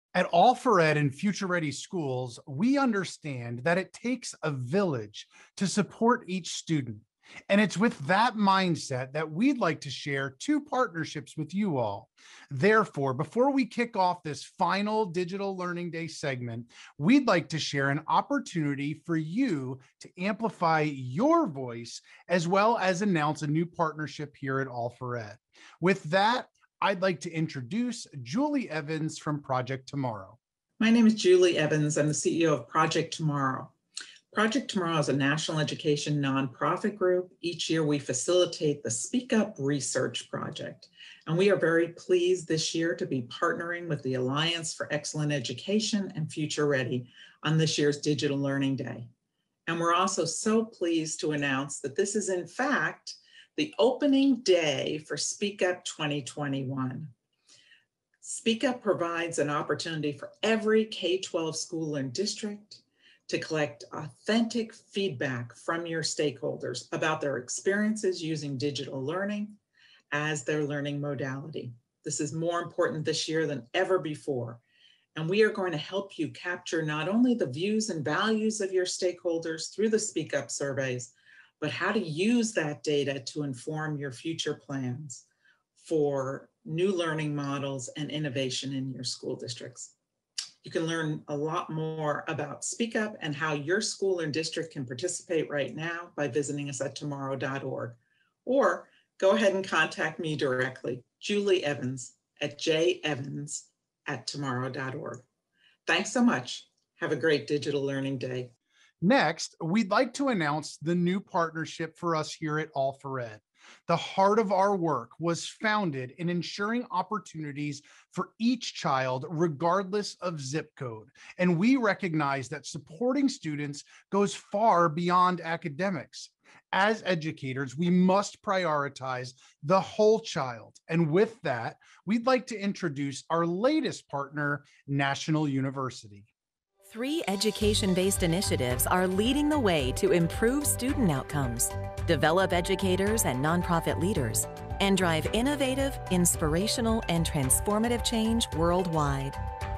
At All for Ed and Future Ready Schools, we understand that it takes a village to support each student. And it's with that mindset that we'd like to share two partnerships with you all. Therefore, before we kick off this final Digital Learning Day segment, we'd like to share an opportunity for you to amplify your voice as well as announce a new partnership here at All for Ed. With that, I'd like to introduce Julie Evans from Project Tomorrow. My name is Julie Evans. I'm the CEO of Project Tomorrow. Project Tomorrow is a national education nonprofit group. Each year we facilitate the Speak Up Research Project. And we are very pleased this year to be partnering with the Alliance for Excellent Education and Future Ready on this year's Digital Learning Day. And we're also so pleased to announce that this is in fact the opening day for Speak Up 2021. Speak Up provides an opportunity for every K-12 school and district to collect authentic feedback from your stakeholders about their experiences using digital learning as their learning modality. This is more important this year than ever before. And we are going to help you capture not only the views and values of your stakeholders through the Speak Up surveys, but how to use that data to inform your future plans for new learning models and innovation in your school districts. You can learn a lot more about Speak Up and how your school and district can participate right now by visiting us at tomorrow.org. Or go ahead and contact me directly, Julie Evans at jevans@tomorrow.org. Thanks so much. Have a great Digital Learning Day. Next, we'd like to announce the new partnership for us here at All for Ed. The heart of our work was founded in ensuring opportunities for each child, regardless of zip code. And we recognize that supporting students goes far beyond academics. As educators, we must prioritize the whole child. And with that, we'd like to introduce our latest partner, National University. 3 education-based initiatives are leading the way to improve student outcomes, develop educators and nonprofit leaders, and drive innovative, inspirational, and transformative change worldwide.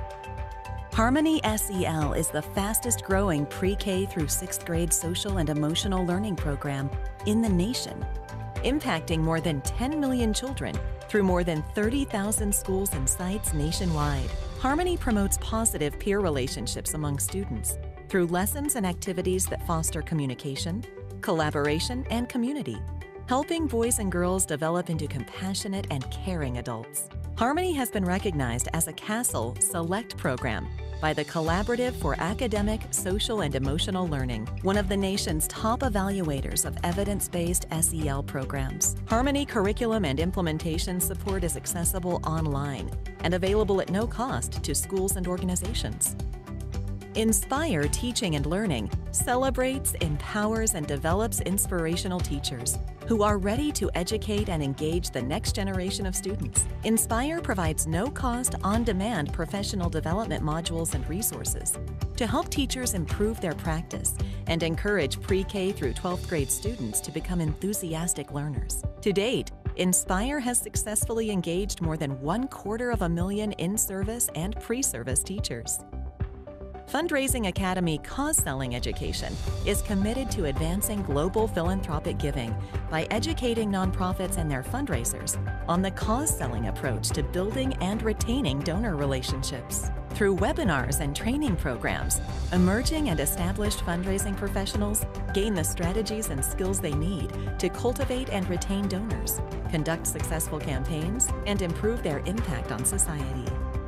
Harmony SEL is the fastest growing pre-K through 6th grade social and emotional learning program in the nation, impacting more than 10 million children through more than 30,000 schools and sites nationwide. Harmony promotes positive peer relationships among students through lessons and activities that foster communication, collaboration, and community, helping boys and girls develop into compassionate and caring adults. Harmony has been recognized as a CASEL Select program by the Collaborative for Academic, Social, and Emotional Learning, one of the nation's top evaluators of evidence-based SEL programs. Harmony curriculum and implementation support is accessible online and available at no cost to schools and organizations. Inspire Teaching and Learning celebrates, empowers, and develops inspirational teachers who are ready to educate and engage the next generation of students. Inspire provides no-cost, on-demand professional development modules and resources to help teachers improve their practice and encourage pre-K through 12th grade students to become enthusiastic learners. To date, Inspire has successfully engaged more than 250,000 in-service and pre-service teachers. Fundraising Academy Cause Selling Education is committed to advancing global philanthropic giving by educating nonprofits and their fundraisers on the cause selling approach to building and retaining donor relationships. Through webinars and training programs, emerging and established fundraising professionals gain the strategies and skills they need to cultivate and retain donors, conduct successful campaigns, and improve their impact on society.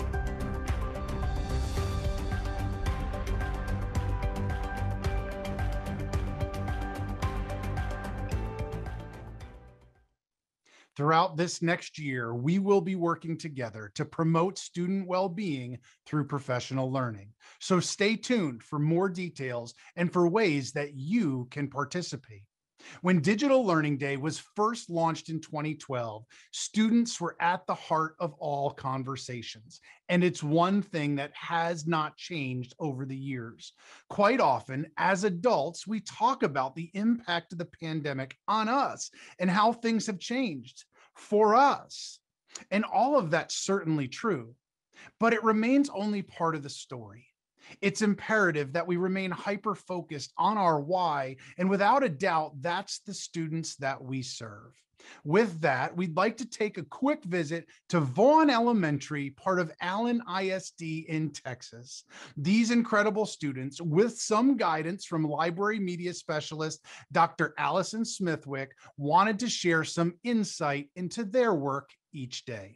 Throughout this next year, we will be working together to promote student well-being through professional learning. So stay tuned for more details and for ways that you can participate. When Digital Learning Day was first launched in 2012, students were at the heart of all conversations. And it's one thing that has not changed over the years. Quite often, as adults, we talk about the impact of the pandemic on us and how things have changed for us. And all of that's certainly true. But it remains only part of the story. It's imperative that we remain hyper-focused on our why, and without a doubt, that's the students that we serve. With that, we'd like to take a quick visit to Vaughn Elementary, part of Allen ISD in Texas. These incredible students, with some guidance from library media specialist Dr. Allison Smithwick, wanted to share some insight into their work each day.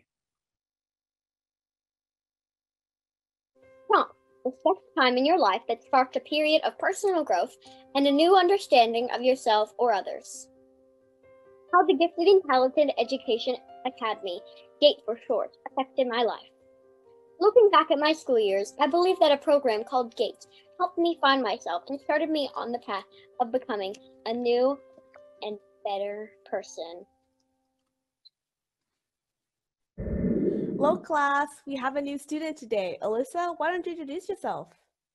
A special time in your life that sparked a period of personal growth and a new understanding of yourself or others. How the Gifted and Talented Education Academy, GATE for short, affected my life. Looking back at my school years, I believe that a program called GATE helped me find myself and started me on the path of becoming a new and better person. Hello, class. We have a new student today. Alyssa, why don't you introduce yourself?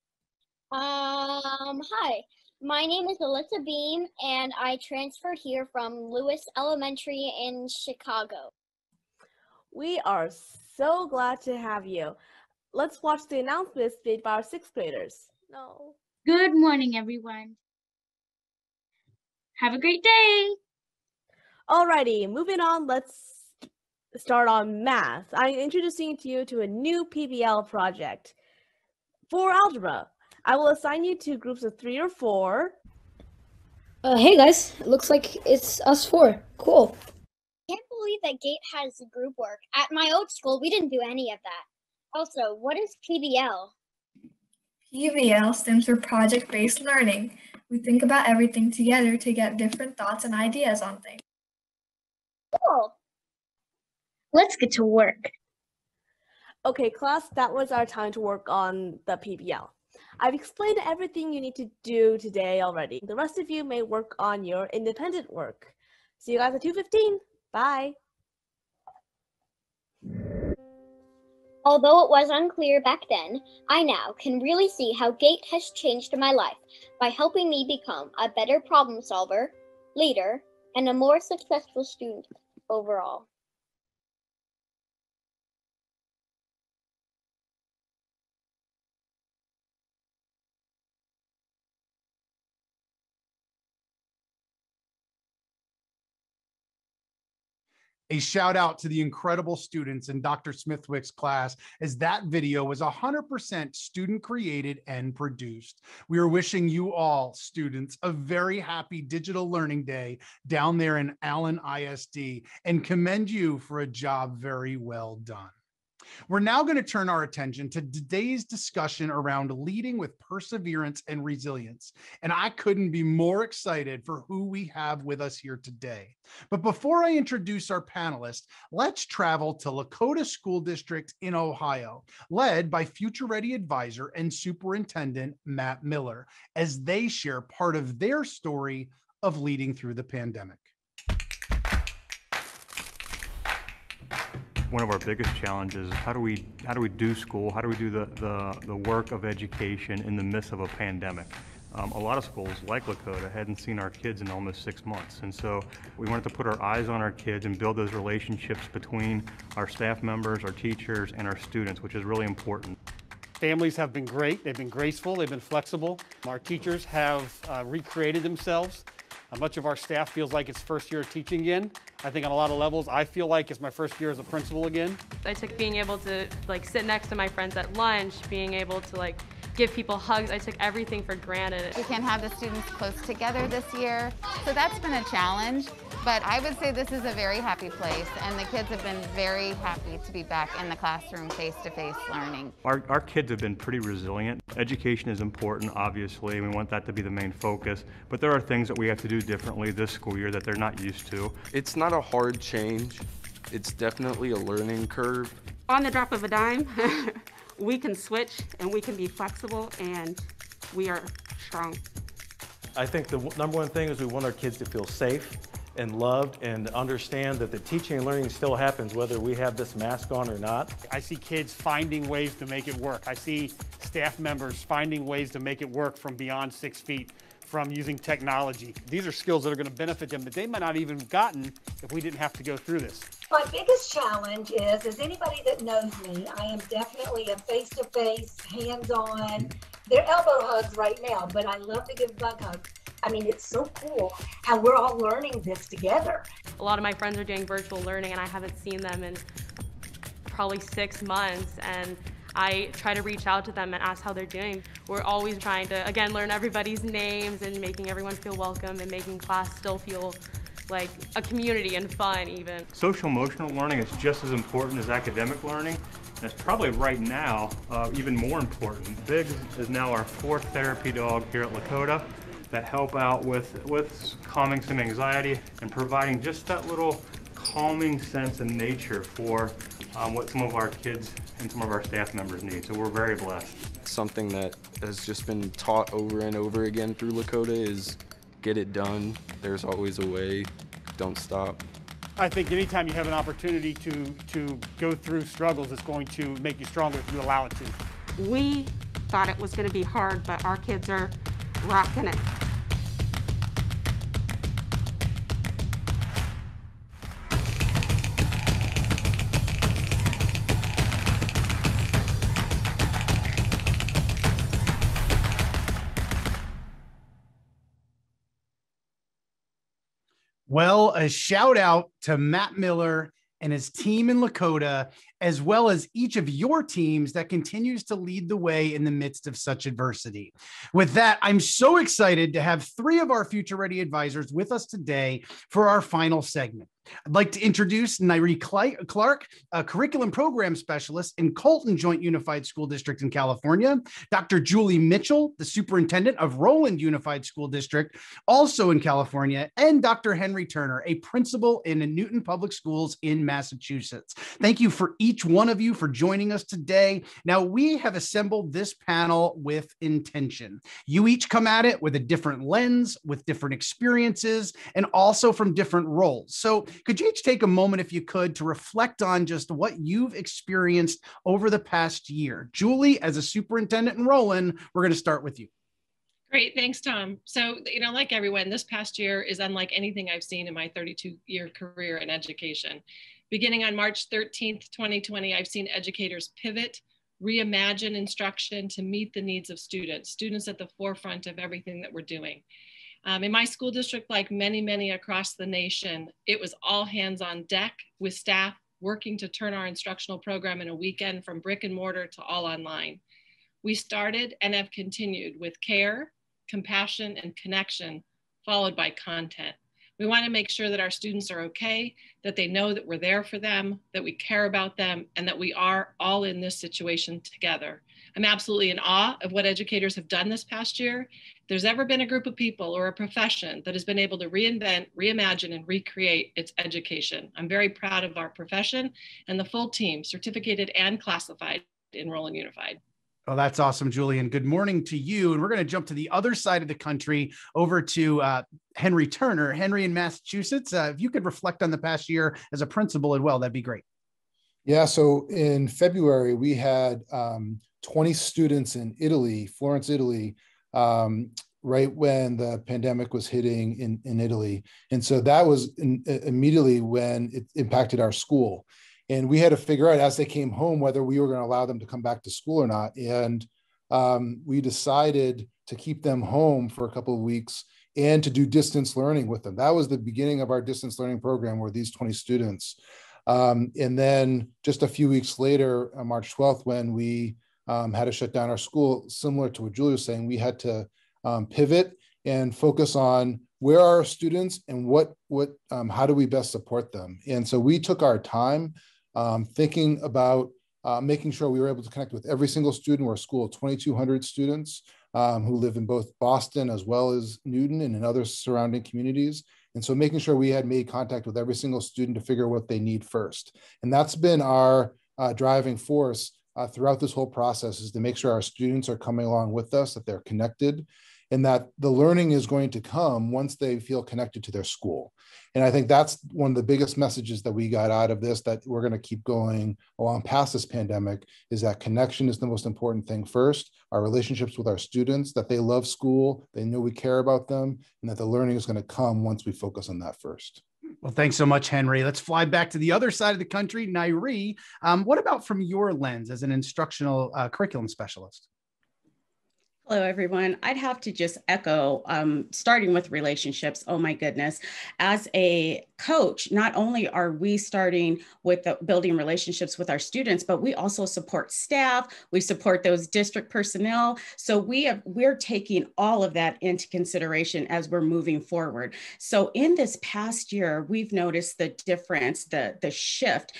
Hi. My name is Alyssa Beam, and I transferred here from Lewis Elementary in Chicago. We are so glad to have you. Let's watch the announcements made by our sixth graders. No. Good morning, everyone. Have a great day. Alrighty, moving on, let's start on math. I'm introducing you to a new PBL project. For algebra, I will assign you to groups of 3 or 4. Hey guys, it looks like it's us 4. Cool. I can't believe that GATE has group work. At my old school, we didn't do any of that. Also, what is PBL? PBL stands for Project-Based Learning. We think about everything together to get different thoughts and ideas on things. Cool. Let's get to work. Okay, class, that was our time to work on the PBL. I've explained everything you need to do today already. The rest of you may work on your independent work. See you guys at 2:15. Bye. Although it was unclear back then, I now can really see how GATE has changed my life by helping me become a better problem solver, leader, and a more successful student overall. A shout out to the incredible students in Dr. Smithwick's class, as that video was 100% student created and produced. We are wishing you all, students, a very happy Digital Learning Day down there in Allen ISD, and commend you for a job very well done. We're now going to turn our attention to today's discussion around leading with perseverance and resilience. And I couldn't be more excited for who we have with us here today. But before I introduce our panelists, let's travel to Lakota School District in Ohio, led by Future Ready Advisor and Superintendent Matt Miller, as they share part of their story of leading through the pandemic. One of our biggest challenges is how do we do school? How do we do the work of education in the midst of a pandemic? A lot of schools like Lakota hadn't seen our kids in almost 6 months, and so we wanted to put our eyes on our kids and build those relationships between our staff members, our teachers, and our students, which is really important. Families have been great. They've been graceful. They've been flexible. Our teachers have recreated themselves. Much of our staff feels like it's first year of teaching again. I think on a lot of levels, I feel like it's my first year as a principal again. I took being able to sit next to my friends at lunch, being able to give people hugs. I took everything for granted. We can't have the students close together this year, so that's been a challenge. But I would say this is a very happy place, and the kids have been very happy to be back in the classroom face-to-face learning. Our kids have been pretty resilient. Education is important, obviously. We want that to be the main focus, but there are things that we have to do differently this school year that they're not used to. It's not a hard change. It's definitely a learning curve. On the drop of a dime, we can switch and we can be flexible, and we are strong. I think the number one thing is we want our kids to feel safe and loved and understand that the teaching and learning still happens whether we have this mask on or not. I see kids finding ways to make it work. I see staff members finding ways to make it work from beyond 6 feet, from using technology. These are skills that are going to benefit them that they might not even have gotten if we didn't have to go through this. My biggest challenge is, as anybody that knows me, I am definitely a face-to-face, hands-on. They're elbow hugs right now, but I love to give bug hugs. I mean, it's so cool how we're all learning this together. A lot of my friends are doing virtual learning and I haven't seen them in probably 6 months, and I try to reach out to them and ask how they're doing. We're always trying to, again, learn everybody's names and making everyone feel welcome and making class still feel like a community and fun even. Social emotional learning is just as important as academic learning. And it's probably right now even more important. Biggs is now our 4th therapy dog here at Lakota that help out with calming some anxiety and providing just that little calming sense in nature for what some of our kids and some of our staff members need. So we're very blessed. Something that has just been taught over and over again through Lakota is get it done. There's always a way. Don't stop. I think anytime you have an opportunity to go through struggles, it's going to make you stronger if you allow it to. We thought it was going to be hard, but our kids are rocking it. Well, a shout out to Matt Miller and his team in Lakota, as well as each of your teams that continues to lead the way in the midst of such adversity. With that, I'm so excited to have 3 of our Future Ready advisors with us today for our final segment. I'd like to introduce Nyree Clark, a curriculum program specialist in Colton Joint Unified School District in California, Dr. Julie Mitchell, the superintendent of Rowland Unified School District, also in California, and Dr. Henry Turner, a principal in Newton Public Schools in Massachusetts. Thank you for each one of you for joining us today. Now, we have assembled this panel with intention. You each come at it with a different lens, with different experiences, and also from different roles. So could you each take a moment, if you could, to reflect on just what you've experienced over the past year? Julie, as a superintendent in Rowland, we're going to start with you. Great, thanks, Tom. So, like everyone, this past year is unlike anything I've seen in my 32-year career in education. Beginning on March 13th, 2020, I've seen educators pivot, reimagine instruction to meet the needs of students at the forefront of everything that we're doing. In my school district, like many across the nation, it was all hands on deck with staff working to turn our instructional program in a weekend from brick and mortar to all online. We started and have continued with care, compassion, and connection, followed by content. We want to make sure that our students are okay, that they know that we're there for them, that we care about them, and that we are all in this situation together. I'm absolutely in awe of what educators have done this past year. If there's ever been a group of people or a profession that has been able to reinvent, reimagine, and recreate, it's education. I'm very proud of our profession and the full team, certificated and classified, in Rowland Unified. Oh, that's awesome, Julie. And good morning to you. And we're going to jump to the other side of the country over to Henry Turner. Henry in Massachusetts, if you could reflect on the past year as a principal as well, that'd be great. Yeah, so in February, we had 20 students in Italy, Florence, Italy, right when the pandemic was hitting in Italy. And so that was immediately when it impacted our school. And we had to figure out as they came home whether we were going to allow them to come back to school or not. And we decided to keep them home for a couple of weeks and to do distance learning with them. That was the beginning of our distance learning program, where these 20 students. And then just a few weeks later, on March 12th, when we had to shut down our school, similar to what Julie was saying, we had to pivot and focus on where are our students and how do we best support them. And so we took our time thinking about making sure we were able to connect with every single student. We're a school of 2,200 students who live in both Boston as well as Newton and in other surrounding communities. And so making sure we had made contact with every single student to figure out what they need first. And that's been our driving force throughout this whole process, is to make sure our students are coming along with us, that they're connected. and that the learning is going to come once they feel connected to their school. And I think that's one of the biggest messages that we got out of this, that we're going to keep going along past this pandemic, is that connection is the most important thing first, our relationships with our students, that they love school, they know we care about them, and that the learning is going to come once we focus on that first. Well, thanks so much, Henry. Let's fly back to the other side of the country. Nyree, what about from your lens as an instructional curriculum specialist? Hello, everyone. I'd have to just echo, starting with relationships. Oh my goodness. As a coach, not only are we starting with building relationships with our students, but we also support staff. We support those district personnel. So we're taking all of that into consideration as we're moving forward. So in this past year, we've noticed the difference, the shift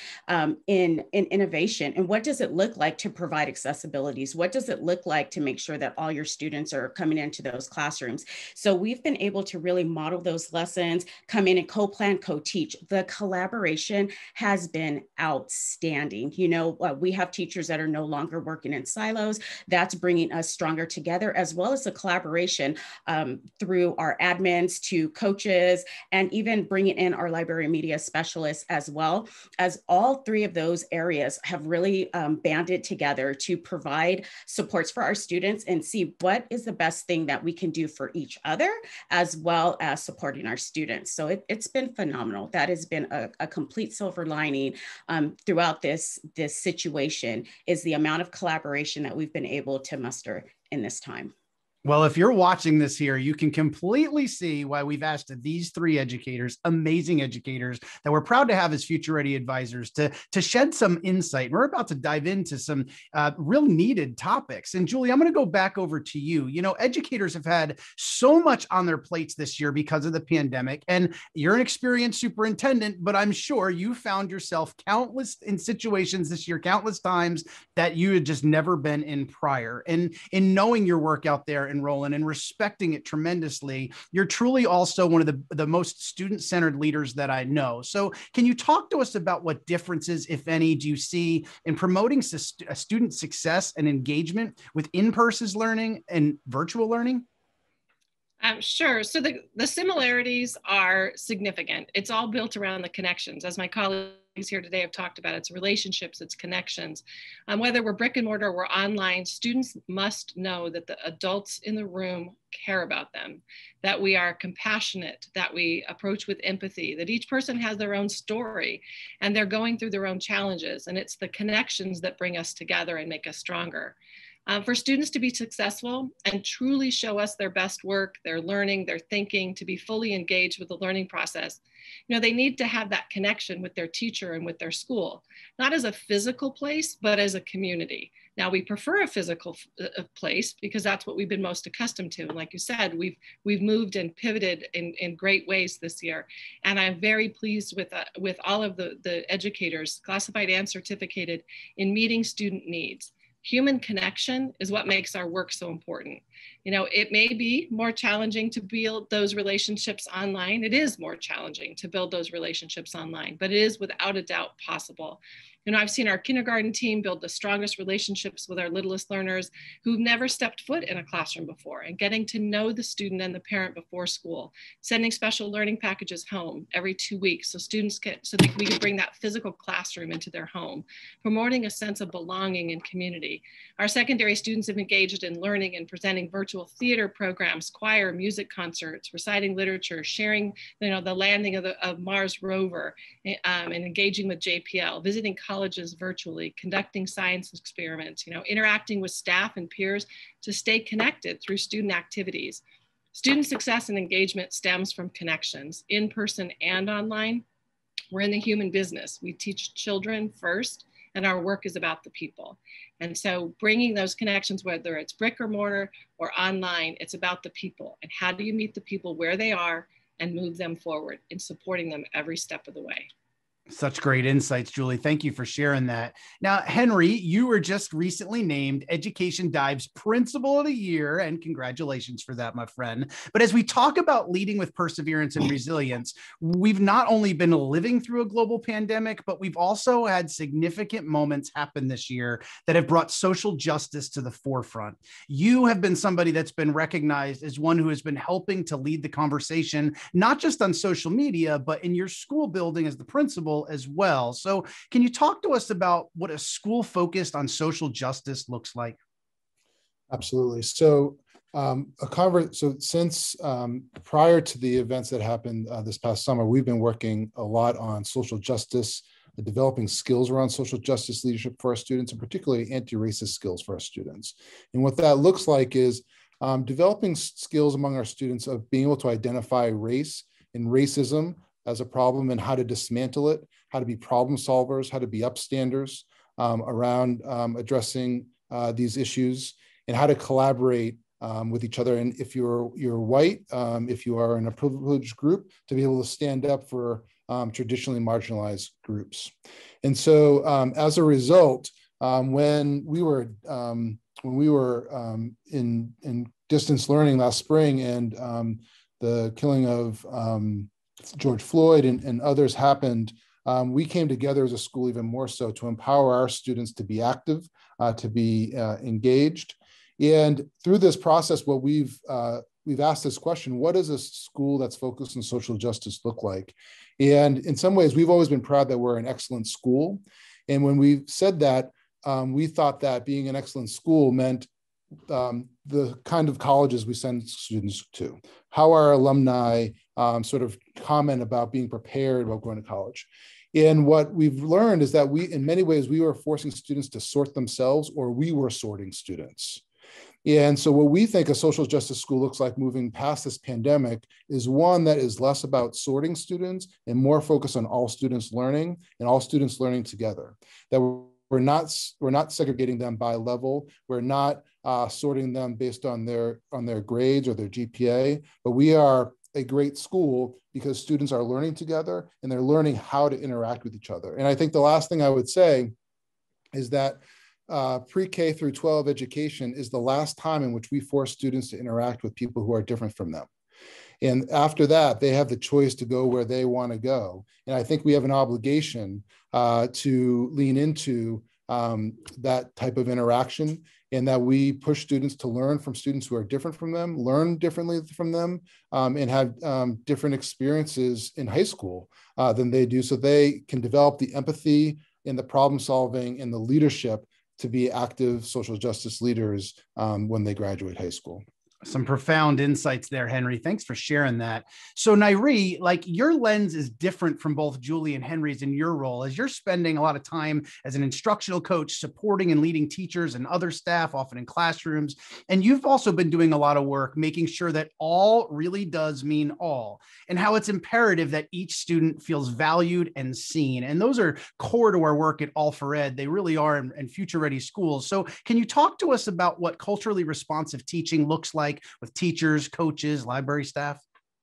in innovation. And what does it look like to provide accessibilities? What does it look like to make sure that all your students are coming into those classrooms? So we've been able to really model those lessons, come in and co-plan, co-teach. The collaboration has been outstanding. You know, we have teachers that are no longer working in silos. That's bringing us stronger together, as well as the collaboration through our admins to coaches, and even bringing in our library media specialists as well, as all three of those areas have really banded together to provide supports for our students and see what is the best thing that we can do for each other, as well as supporting our students. So it's been phenomenal. That has been a complete silver lining throughout this situation, is the amount of collaboration that we've been able to muster in this time. Well, if you're watching this here, you can completely see why we've asked these three educators, amazing educators that we're proud to have as Future Ready advisors, to shed some insight. We're about to dive into some real needed topics. And Julie, I'm going to go back over to you. You know, educators have had so much on their plates this year because of the pandemic, and you're an experienced superintendent, but I'm sure you found yourself countless in situations this year, countless times that you had just never been in prior. And in knowing your work out there and Rowland and respecting it tremendously, you're truly also one of the most student-centered leaders that I know. So can you talk to us about what differences, if any, do you see in promoting student success and engagement with in-person learning and virtual learning? Sure. So the similarities are significant. It's all built around the connections. As my colleagues here today have talked about, it's relationships, it's connections. Whether we're brick and mortar or we're online, students must know that the adults in the room care about them, that we are compassionate, that we approach with empathy, that each person has their own story and they're going through their own challenges. And it's the connections that bring us together and make us stronger. For students to be successful and truly show us their best work, their learning, their thinking, to be fully engaged with the learning process, you know, they need to have that connection with their teacher and with their school, not as a physical place, but as a community. Now, we prefer a physical place because that's what we've been most accustomed to. And like you said, we've moved and pivoted in great ways this year. And I'm very pleased with all of the educators, classified and certificated, in meeting student needs. Human connection is what makes our work so important. You know, it may be more challenging to build those relationships online. It is more challenging to build those relationships online, but it is without a doubt possible. You know, I've seen our kindergarten team build the strongest relationships with our littlest learners who've never stepped foot in a classroom before, and getting to know the student and the parent before school, sending special learning packages home every 2 weeks so students we can bring that physical classroom into their home, promoting a sense of belonging and community. Our secondary students have engaged in learning and presenting virtual theater programs, choir, music concerts, reciting literature, sharing, you know, the landing of Mars rover, and engaging with JPL, visiting colleges virtually, conducting science experiments, you know, interacting with staff and peers to stay connected through student activities. Student success and engagement stems from connections, in person and online. We're in the human business. We teach children first, and our work is about the people. And so bringing those connections, whether it's brick or mortar or online, it's about the people. And how do you meet the people where they are and move them forward in supporting them every step of the way? Such great insights, Julie. Thank you for sharing that. Now, Henry, you were just recently named Education Dive's Principal of the Year, and congratulations for that, my friend. But as we talk about leading with perseverance and resilience, we've not only been living through a global pandemic, but we've also had significant moments happen this year that have brought social justice to the forefront. You have been somebody that's been recognized as one who has been helping to lead the conversation, not just on social media, but in your school building as the principal as well. So can you talk to us about what a school focused on social justice looks like? Absolutely. So since prior to the events that happened this past summer, we've been working a lot on social justice, developing skills around social justice leadership for our students, and particularly anti-racist skills for our students. And what that looks like is developing skills among our students of being able to identify race and racism as a problem and how to dismantle it, how to be problem solvers, how to be upstanders around addressing these issues, and how to collaborate with each other. And if you're white, if you are in a privileged group, to be able to stand up for traditionally marginalized groups. And so as a result, when we were in distance learning last spring and the killing of George Floyd and others happened, we came together as a school even more so to empower our students to be active, to be engaged. And through this process, what we've asked this question: what does a school that's focused on social justice look like? And in some ways, we've always been proud that we're an excellent school. And when we said that, we thought that being an excellent school meant the kind of colleges we send students to, how our alumni sort of comment about being prepared about going to college. And what we've learned is that in many ways, we were forcing students to sort themselves, or we were sorting students. And so what we think a social justice school looks like moving past this pandemic is one that is less about sorting students and more focused on all students learning and all students learning together. That we're not segregating them by level. We're not sorting them based on their grades or their GPA, but we are a great school because students are learning together and they're learning how to interact with each other. And I think the last thing I would say is that pre-K through 12 education is the last time in which we force students to interact with people who are different from them. And after that, they have the choice to go where they want to go. And I think we have an obligation to lean into that type of interaction, and that we push students to learn from students who are different from them, learn differently from them, and have different experiences in high school than they do, so they can develop the empathy and the problem solving and the leadership to be active social justice leaders when they graduate high school. Some profound insights there, Henry. Thanks for sharing that. So Nyree, like, your lens is different from both Julie and Henry's in your role, as you're spending a lot of time as an instructional coach supporting and leading teachers and other staff, often in classrooms. And you've also been doing a lot of work making sure that all really does mean all, and how it's imperative that each student feels valued and seen. And those are core to our work at All for Ed. They really are in future ready schools. So can you talk to us about what culturally responsive teaching looks like with teachers, coaches, library staff?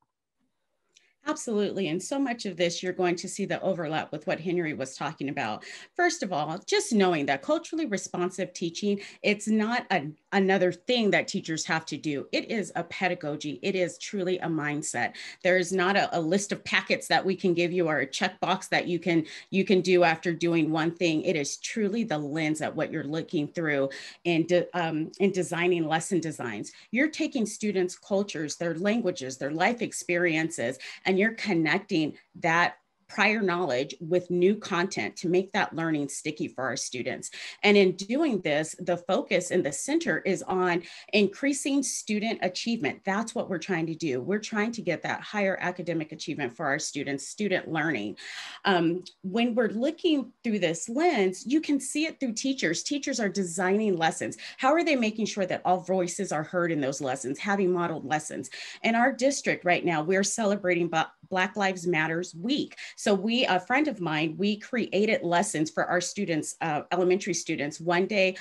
Absolutely. And so much of this, you're going to see the overlap with what Henry was talking about. First of all, just knowing that culturally responsive teaching, it's not another thing that teachers have to do. It is a pedagogy. It is truly a mindset. There is not a list of packets that we can give you or a checkbox that you can do after doing one thing. It is truly the lens at what you're looking through in designing lesson designs. You're taking students' cultures, their languages, their life experiences, and you're connecting that prior knowledge with new content to make that learning sticky for our students. And in doing this, the focus in the center is on increasing student achievement. That's what we're trying to do. We're trying to get that higher academic achievement for our students, student learning. When we're looking through this lens, you can see it through teachers. Teachers are designing lessons. How are they making sure that all voices are heard in those lessons, having modeled lessons? In our district right now, we're celebrating Black Lives Matters Week. So a friend of mine, we created lessons for our students, elementary students, one day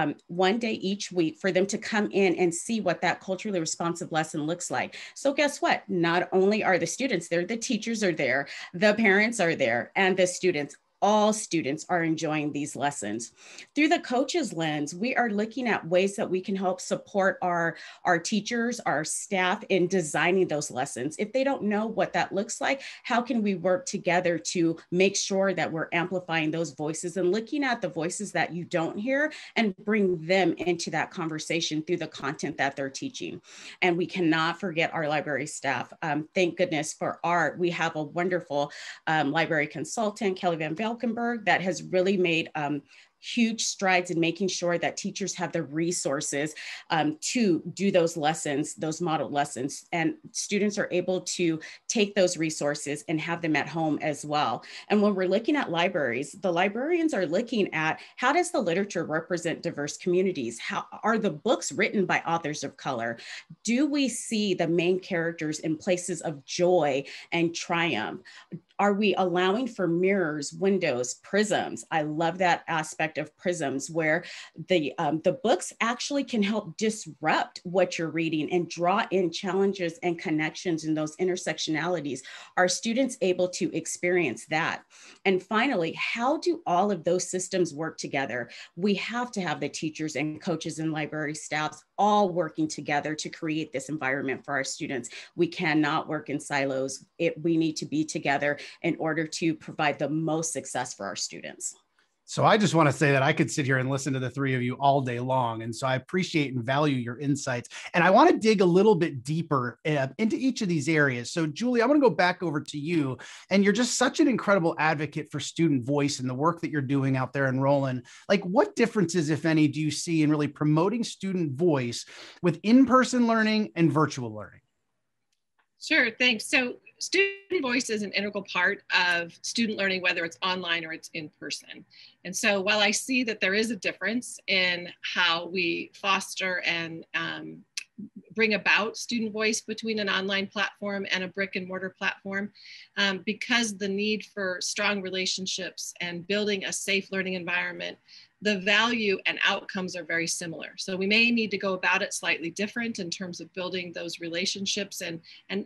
each week for them to come in and see what that culturally responsive lesson looks like. So guess what? Not only are the students there, the teachers are there, the parents are there, and the students. All students are enjoying these lessons. Through the coach's lens, we are looking at ways that we can help support our teachers, our staff in designing those lessons. If they don't know what that looks like, how can we work together to make sure that we're amplifying those voices and looking at the voices that you don't hear and bring them into that conversation through the content that they're teaching. And we cannot forget our library staff. Thank goodness for we have a wonderful library consultant, Kelly Van Valkenburg, that has really made huge strides in making sure that teachers have the resources to do those lessons, those modeled lessons, and students are able to take those resources and have them at home as well. And when we're looking at libraries, the librarians are looking at how does the literature represent diverse communities? How are the books written by authors of color? Do we see the main characters in places of joy and triumph? Are we allowing for mirrors, windows, prisms? I love that aspect of prisms where the books actually can help disrupt what you're reading and draw in challenges and connections in those intersectionalities. Are students able to experience that? And finally, how do all of those systems work together? We have to have the teachers and coaches and library staffs all working together to create this environment for our students. We cannot work in silos. We need to be together in order to provide the most success for our students. So I just want to say that I could sit here and listen to the three of you all day long. And so I appreciate and value your insights. And I want to dig a little bit deeper into each of these areas. So Julie, I want to go back over to you. And you're just such an incredible advocate for student voice and the work that you're doing out there in Rowland. Like, what differences, if any, do you see in really promoting student voice with in-person learning and virtual learning? Sure, thanks. So student voice is an integral part of student learning, whether it's online or it's in person. And so while I see that there is a difference in how we foster and bring about student voice between an online platform and a brick and mortar platform, because the need for strong relationships and building a safe learning environment, the value and outcomes are very similar. So we may need to go about it slightly different in terms of building those relationships and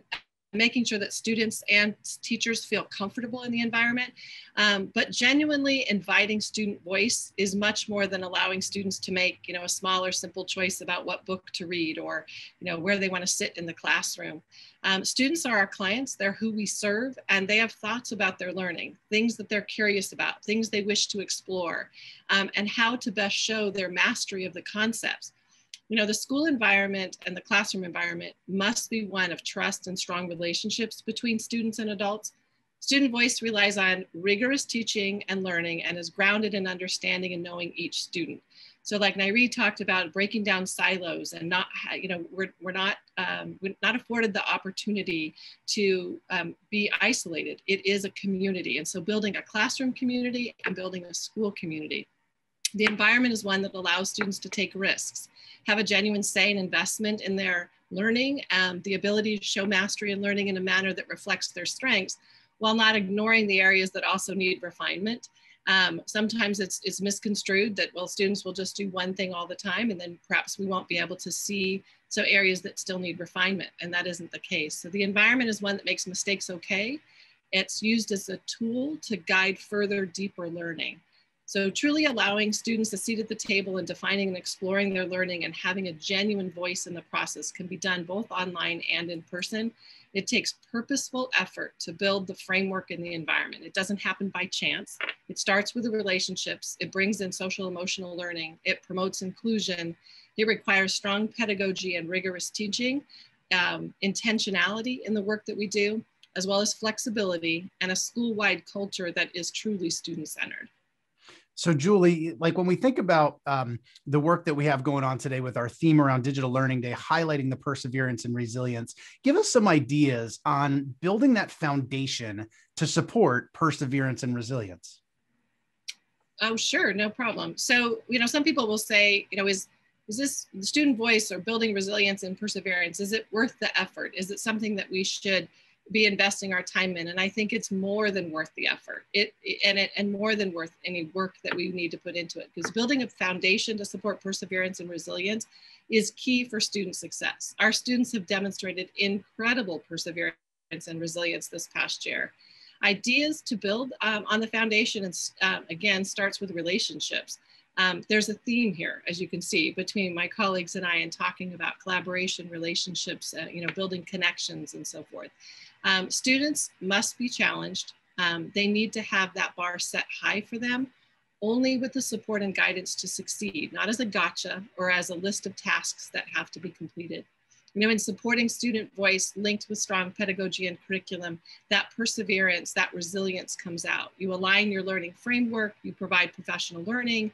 making sure that students and teachers feel comfortable in the environment. But genuinely inviting student voice is much more than allowing students to make, a small or simple choice about what book to read or, where they want to sit in the classroom. Students are our clients, they're who we serve, and they have thoughts about their learning, things that they're curious about, things they wish to explore, and how to best show their mastery of the concepts. The school environment and the classroom environment must be one of trust and strong relationships between students and adults. Student voice relies on rigorous teaching and learning and is grounded in understanding and knowing each student. So like Nyree talked about, breaking down silos and not, we're not afforded the opportunity to be isolated. It is a community. And so building a classroom community and building a school community. The environment is one that allows students to take risks, have a genuine say and investment in their learning, the ability to show mastery in learning in a manner that reflects their strengths, while not ignoring the areas that also need refinement. Sometimes it's misconstrued that, well, students will just do one thing all the time, and then perhaps we won't be able to see areas that still need refinement, and that isn't the case. So the environment is one that makes mistakes okay. It's used as a tool to guide further, deeper learning. So truly allowing students a seat at the table and defining and exploring their learning and having a genuine voice in the process can be done both online and in person. It takes purposeful effort to build the framework in the environment. It doesn't happen by chance. It starts with the relationships. It brings in social emotional learning. It promotes inclusion. It requires strong pedagogy and rigorous teaching, intentionality in the work that we do, as well as flexibility and a school-wide culture that is truly student-centered. So Julie, like when we think about the work that we have going on today with our theme around Digital Learning Day, highlighting the perseverance and resilience, give us some ideas on building that foundation to support perseverance and resilience. Oh, sure, no problem. So, some people will say, is this the student voice or building resilience and perseverance? Is it worth the effort? Is it something that we should be investing our time in. And I think it's more than worth the effort. And more than worth any work that we need to put into it, because building a foundation to support perseverance and resilience is key for student success. Our students have demonstrated incredible perseverance and resilience this past year. Ideas to build on the foundation, and again, starts with relationships. There's a theme here, as you can see, between my colleagues and I in talking about collaboration, relationships, building connections and so forth. Students must be challenged. They need to have that bar set high for them, only with the support and guidance to succeed, not as a gotcha or as a list of tasks that have to be completed. In supporting student voice linked with strong pedagogy and curriculum, that perseverance, that resilience comes out. You align your learning framework, you provide professional learning,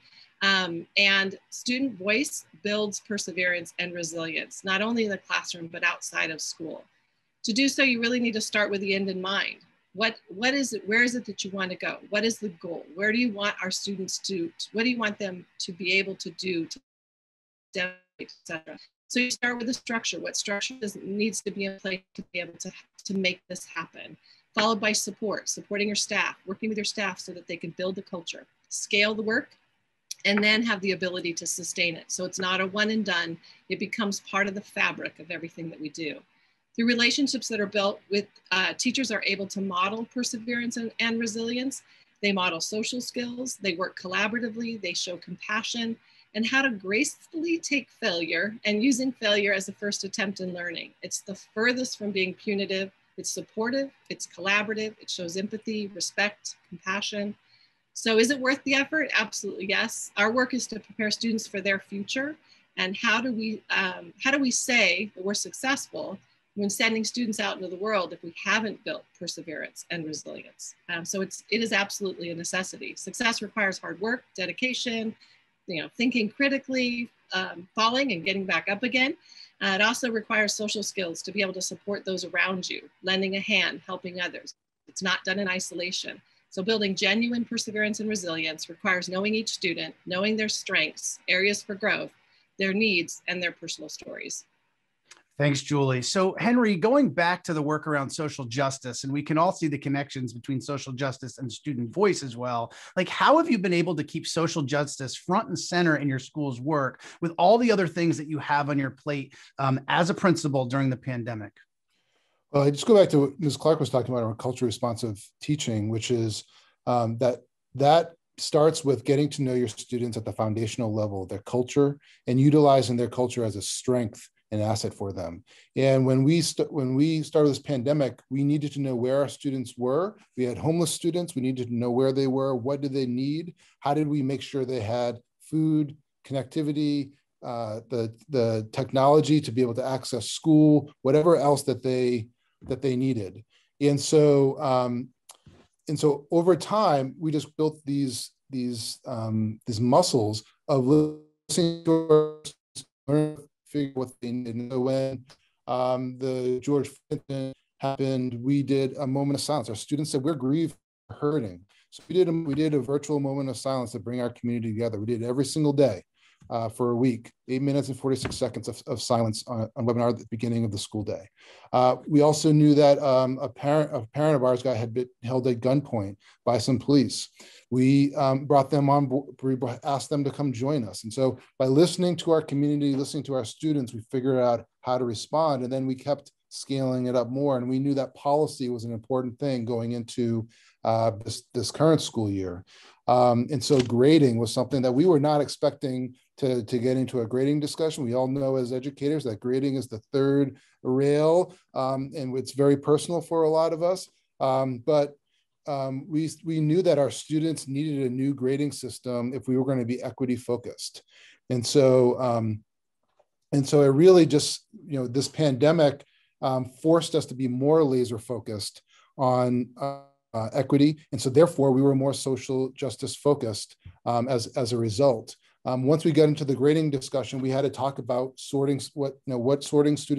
and student voice builds perseverance and resilience, not only in the classroom, but outside of school. To do so, you really need to start with the end in mind. What is it? Where is it that you want to go? What is the goal? Where do you want our students to, what do you want them to be able to do, to demonstrate, etc.? So you start with the structure. What structure needs to be in place to be able to make this happen? Followed by support, supporting your staff, working with your staff so that they can build the culture, scale the work, and then have the ability to sustain it. So it's not a one and done. It becomes part of the fabric of everything that we do. Through relationships that are built with teachers are able to model perseverance and resilience. They model social skills, they work collaboratively, they show compassion, and how to gracefully take failure and using failure as a first attempt in learning. It's the furthest from being punitive. It's supportive, it's collaborative, it shows empathy, respect, compassion. So is it worth the effort? Absolutely, yes. Our work is to prepare students for their future. And how do we say that we're successful when sending students out into the world if we haven't built perseverance and resilience? So it is absolutely a necessity. Success requires hard work, dedication, thinking critically, falling and getting back up again. It also requires social skills to be able to support those around you, lending a hand, helping others. It's not done in isolation. So building genuine perseverance and resilience requires knowing each student, knowing their strengths, areas for growth, their needs, and their personal stories. Thanks, Julie. So Henry, going back to the work around social justice, and we can all see the connections between social justice and student voice as well. Like, how have you been able to keep social justice front and center in your school's work with all the other things that you have on your plate as a principal during the pandemic? Well, I just go back to what Ms. Clark was talking about, our culturally responsive teaching, which is that starts with getting to know your students at the foundational level, their culture, and utilizing their culture as a strength and asset for them. And when we started this pandemic, we needed to know where our students were. We had homeless students. We needed to know where they were. What did they need? How did we make sure they had food, connectivity, the technology to be able to access school, whatever else that they needed. And so over time, we just built these muscles of listening to our figure what they need. And so when the George Floyd incident happened, we did a moment of silence. Our students said, we're grieved, we're hurting. So we did a virtual moment of silence to bring our community together. We did it every single day for a week, 8 minutes and 46 seconds of silence on webinar at the beginning of the school day. We also knew that a parent of ours had been held at gunpoint by some police. We brought them on board, we asked them to come join us. And so by listening to our community, listening to our students, we figured out how to respond. And then we kept scaling it up more. And we knew that policy was an important thing going into this current school year. And so grading was something that we were not expecting to get into a grading discussion. We all know as educators that grading is the third rail, and it's very personal for a lot of us. But we knew that our students needed a new grading system if we were going to be equity focused. And so it really just, this pandemic forced us to be more laser focused on equity. And so therefore we were more social justice focused as a result. Once we got into the grading discussion, we had to talk about sorting, what sorting students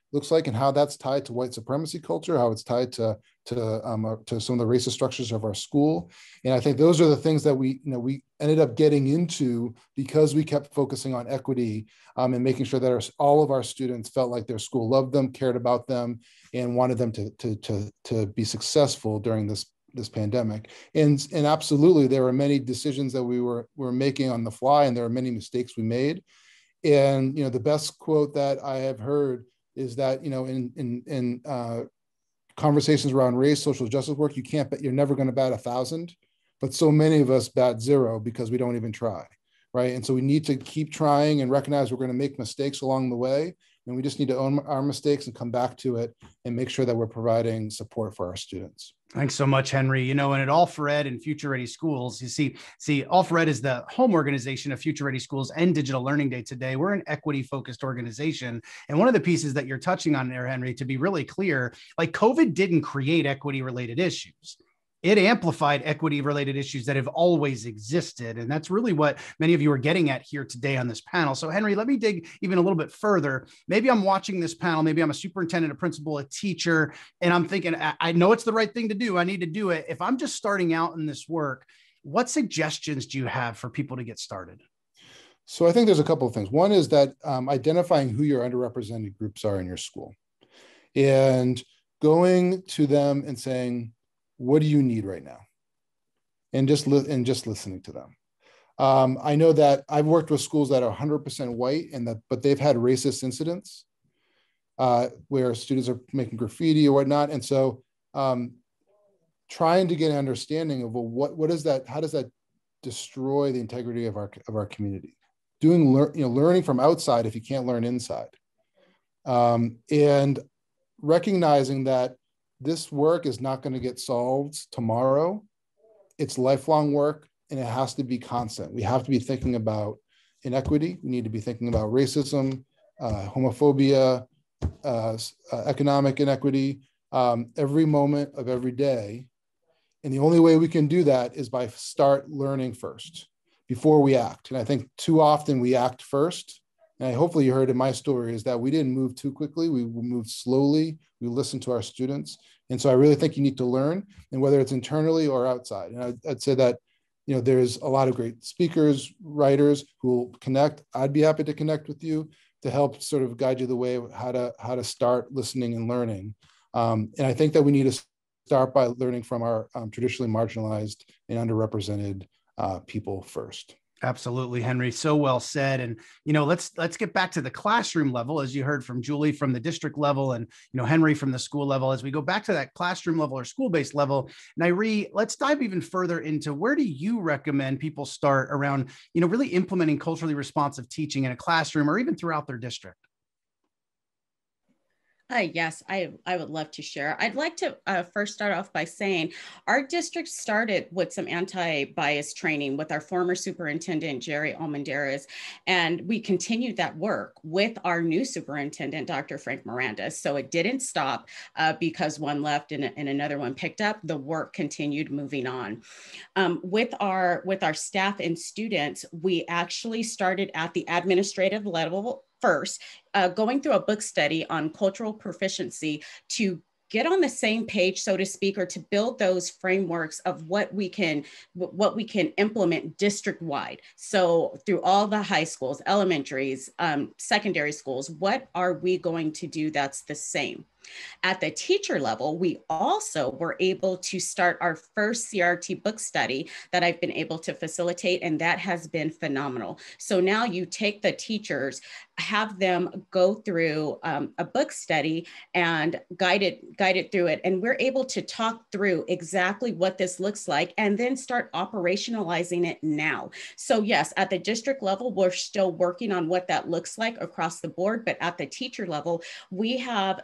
looks like and how that's tied to white supremacy culture, how it's tied to some of the racist structures of our school. And I think those are the things that we ended up getting into because we kept focusing on equity and making sure that all of our students felt like their school loved them, cared about them, and wanted them to be successful during this pandemic. And absolutely, there were many decisions that we were making on the fly, and there are many mistakes we made. And the best quote that I have heard is that in conversations around race, social justice work, you're never going to bat 1,000, but so many of us bat 0 because we don't even try, right? And so we need to keep trying and recognize we're going to make mistakes along the way, and we just need to own our mistakes and come back to it and make sure that we're providing support for our students. Thanks so much, Henry. And at All for Ed and Future Ready Schools, you see, All for Ed is the home organization of Future Ready Schools and Digital Learning Day today. We're an equity-focused organization. And one of the pieces that you're touching on there, Henry, to be really clear, like COVID didn't create equity-related issues. It amplified equity-related issues that have always existed. And that's really what many of you are getting at here today on this panel. So Henry, let me dig even a little bit further. Maybe I'm watching this panel, maybe I'm a superintendent, a principal, a teacher, and I'm thinking, I know it's the right thing to do. I need to do it. If I'm just starting out in this work, what suggestions do you have for people to get started? So I think there's a couple of things. One is that identifying who your underrepresented groups are in your school and going to them and saying, what do you need right now? And just listening to them. I know that I've worked with schools that are 100% white, but they've had racist incidents where students are making graffiti or whatnot. And so trying to get an understanding of, well, what is that? How does that destroy the integrity of our community? Learning from outside if you can't learn inside. And recognizing that this work is not going to get solved tomorrow. It's lifelong work, and it has to be constant. We have to be thinking about inequity. We need to be thinking about racism, homophobia, economic inequity, every moment of every day. And the only way we can do that is by start learning first before we act. And I think too often we act first. And hopefully you heard in my story is that we didn't move too quickly. We moved slowly. We listened to our students. And so I really think you need to learn, and whether it's internally or outside. And I'd say that, there's a lot of great speakers, writers who will connect. I'd be happy to connect with you to help sort of guide you the way of how to start listening and learning. And I think that we need to start by learning from our traditionally marginalized and underrepresented people first. Absolutely, Henry. So well said. And, let's get back to the classroom level, as you heard from Julie from the district level and, Henry from the school level. As we go back to that classroom level or school-based level, Nyree, let's dive even further into where do you recommend people start around, really implementing culturally responsive teaching in a classroom or even throughout their district? Yes, I would love to share. I'd like to first start off by saying our district started with some anti-bias training with our former superintendent, Jerry Almendarez, and we continued that work with our new superintendent, Dr. Frank Miranda. So it didn't stop because one left and another one picked up. The work continued moving on. With our staff and students, we actually started at the administrative level first, going through a book study on cultural proficiency to get on the same page, so to speak, or to build those frameworks of what we can implement district-wide. So through all the high schools, elementaries, secondary schools, what are we going to do that's the same? At the teacher level, we also were able to start our first CRT book study that I've been able to facilitate, and that has been phenomenal. So now you take the teachers, have them go through a book study and guide it through it. And we're able to talk through exactly what this looks like and then start operationalizing it now. So yes, at the district level, we're still working on what that looks like across the board, but at the teacher level, we have teachers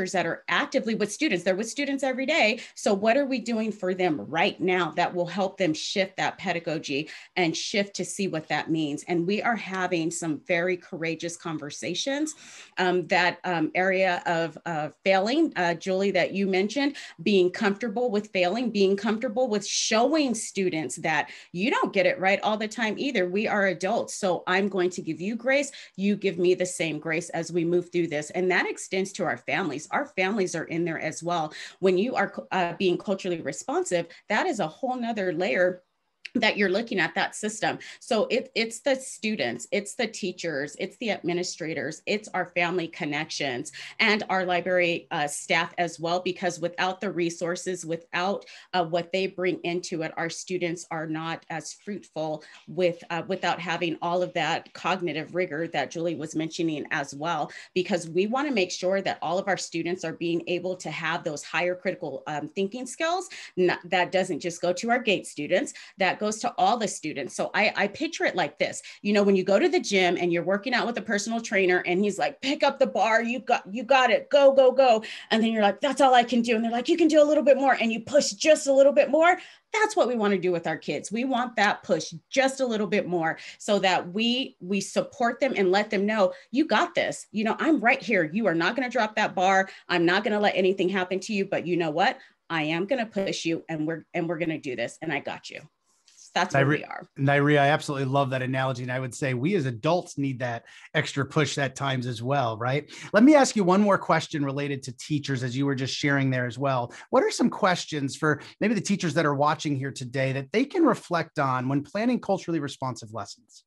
teachers that are actively with students. They're with students every day. So what are we doing for them right now that will help them shift that pedagogy and shift to see what that means? And we are having some very courageous conversations. That area of failing, Julie, that you mentioned, being comfortable with failing, being comfortable with showing students that you don't get it right all the time either. We are adults. So I'm going to give you grace. You give me the same grace as we move through this. And that extends to our families. Our families are in there as well. When you are being culturally responsive, that is a whole nother layer that you're looking at that system. So it's the students, it's the teachers, it's the administrators, it's our family connections and our library staff as well, because without the resources, without what they bring into it, our students are not as fruitful without having all of that cognitive rigor that Julie was mentioning as well, because we want to make sure that all of our students are being able to have those higher critical thinking skills. That doesn't just go to our GATE students, that goes to all the students. So I picture it like this. You know, when you go to the gym and you're working out with a personal trainer and he's like, pick up the bar, you got it, go, go, go. And then you're like, that's all I can do. And they're like, you can do a little bit more. And you push just a little bit more. That's what we want to do with our kids. We want that push just a little bit more so that we support them and let them know, you got this. You know, I'm right here. You are not going to drop that bar. I'm not going to let anything happen to you, but you know what? I am going to push you and we're going to do this. And I got you. That's where we are. Nyree, I absolutely love that analogy. And I would say we as adults need that extra push at times as well, right? Let me ask you one more question related to teachers, as you were just sharing there as well. What are some questions for maybe the teachers that are watching here today that they can reflect on when planning culturally responsive lessons?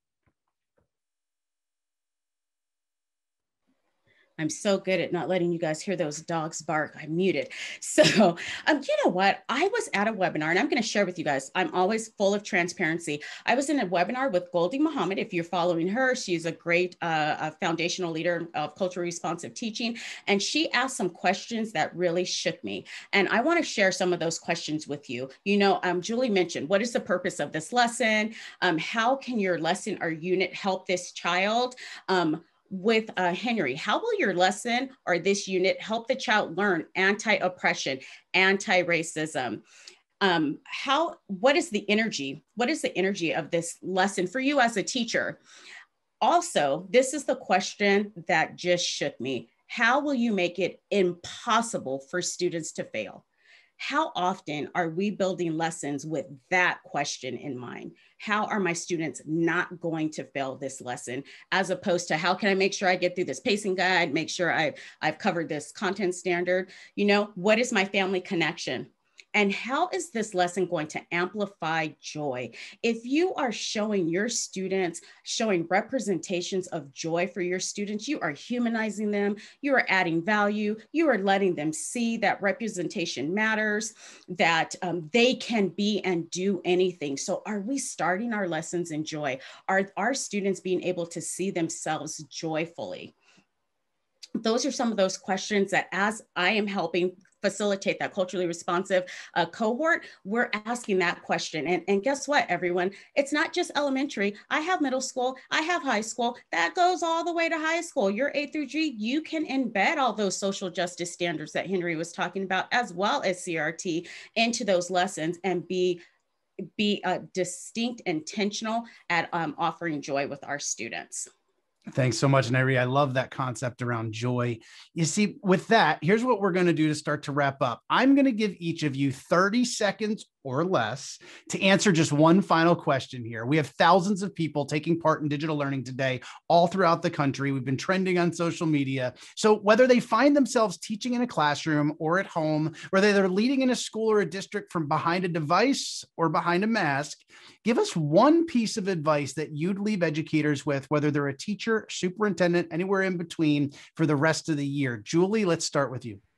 I'm so good at not letting you guys hear those dogs bark. I'm muted. So, you know what? I was at a webinar and I'm going to share with you guys. I'm always full of transparency. I was in a webinar with Goldie Muhammad. If you're following her, she's a great foundational leader of culturally responsive teaching. And she asked some questions that really shook me. And I want to share some of those questions with you. You know, Julie mentioned, what is the purpose of this lesson? How can your lesson or unit help this child? With Henry, how will your lesson or this unit help the child learn anti-oppression, anti-racism? What is the energy? What is the energy of this lesson for you as a teacher? Also, this is the question that just shook me. How will you make it impossible for students to fail? How often are we building lessons with that question in mind? How are my students not going to fail this lesson? As opposed to how can I make sure I get through this pacing guide, make sure I've covered this content standard? You know, what is my family connection? And how is this lesson going to amplify joy? If you are showing your students, showing representations of joy for your students, you are humanizing them, you are adding value, you are letting them see that representation matters, that they can be and do anything. So are we starting our lessons in joy? Are our students being able to see themselves joyfully? Those are some of those questions that as I am helping facilitate that culturally responsive cohort, we're asking that question. And guess what, everyone? It's not just elementary. I have middle school, I have high school, that goes all the way to high school. You're A through G, you can embed all those social justice standards that Henry was talking about, as well as CRT, into those lessons and be distinct, intentional at offering joy with our students. Thanks so much, Nyree. I love that concept around joy. You see, with that, here's what we're going to do to start to wrap up. I'm going to give each of you 30 seconds or less to answer just one final question here. We have thousands of people taking part in digital learning today, all throughout the country. We've been trending on social media. So whether they find themselves teaching in a classroom or at home, whether they're leading in a school or a district from behind a device or behind a mask, give us one piece of advice that you'd leave educators with, whether they're a teacher, superintendent, anywhere in between, for the rest of the year. Julie, let's start with you.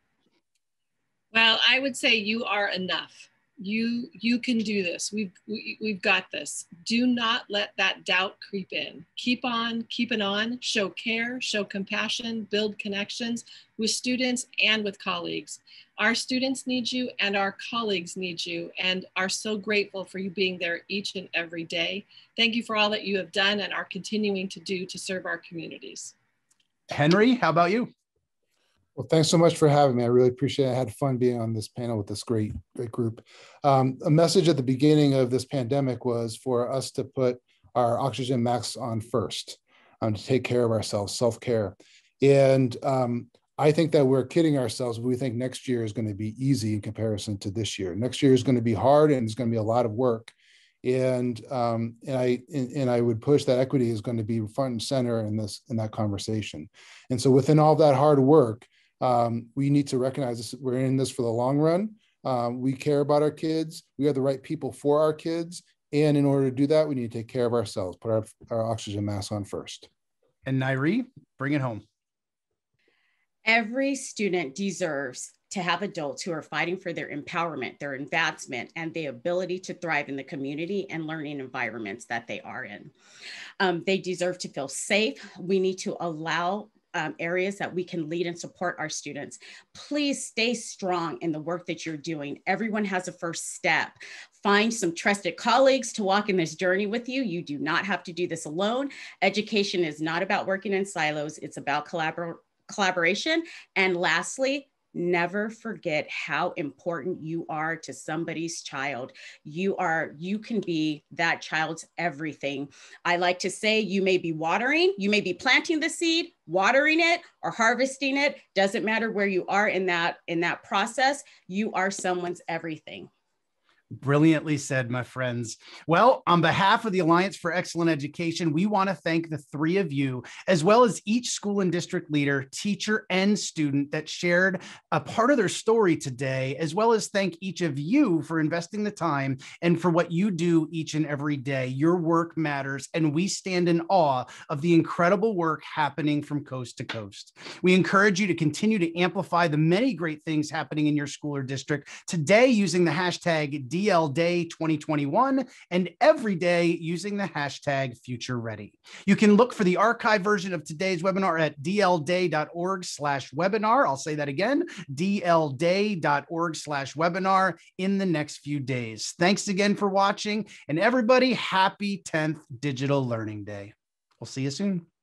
Well, I would say you are enough. You can do this. We've got this. Do not let that doubt creep in. Keep on keeping on. Show care, show compassion, build connections with students and with colleagues. Our students need you and our colleagues need you and are so grateful for you being there each and every day. Thank you for all that you have done and are continuing to do to serve our communities. Henry, how about you? Well, thanks so much for having me. I really appreciate it. I had fun being on this panel with this great group. A message at the beginning of this pandemic was for us to put our oxygen masks on first, to take care of ourselves, self-care. And I think that we're kidding ourselves. We think next year is going to be easy in comparison to this year. Next year is going to be hard, and it's going to be a lot of work. And I would push that equity is going to be front and center in that conversation. And so within all that hard work, we need to recognize this, we're in this for the long run. We care about our kids. We are the right people for our kids. And in order to do that, we need to take care of ourselves, put our oxygen mask on first. And Nyree, bring it home. Every student deserves to have adults who are fighting for their empowerment, their advancement, and the ability to thrive in the community and learning environments that they are in. They deserve to feel safe. We need to allow areas that we can lead and support our students. Please stay strong in the work that you're doing. Everyone has a first step. Find some trusted colleagues to walk in this journey with you. You do not have to do this alone. Education is not about working in silos. It's about collaboration. And lastly, never forget how important you are to somebody's child. You can be that child's everything. I like to say you may be planting the seed, watering it, or harvesting it. Doesn't matter where you are in that process. You are someone's everything. Brilliantly said, my friends. Well, on behalf of the Alliance for Excellent Education, we want to thank the three of you, as well as each school and district leader, teacher, and student that shared a part of their story today, as well as thank each of you for investing the time and for what you do each and every day. Your work matters, and we stand in awe of the incredible work happening from coast to coast. We encourage you to continue to amplify the many great things happening in your school or district today using the hashtag DL Day 2021 and every day using the hashtag Future Ready. You can look for the archive version of today's webinar at dlday.org/webinar. I'll say that again, dlday.org/webinar in the next few days. Thanks again for watching, and everybody, happy 10th Digital Learning Day. We'll see you soon.